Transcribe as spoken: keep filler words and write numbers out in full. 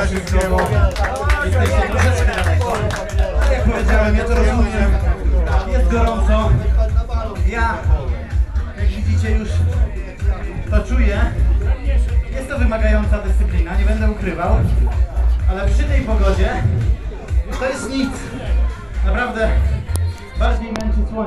wszystkiego. Jesteście troszeczkę daleko. Tak jak powiedziałem, ja to rozumiem. Jest gorąco. Ja, jak widzicie, już to czuję. Jest to wymagająca dyscyplina, nie będę ukrywał. Ale przy tej pogodzie to jest nic. Naprawdę bardziej męczy słońce.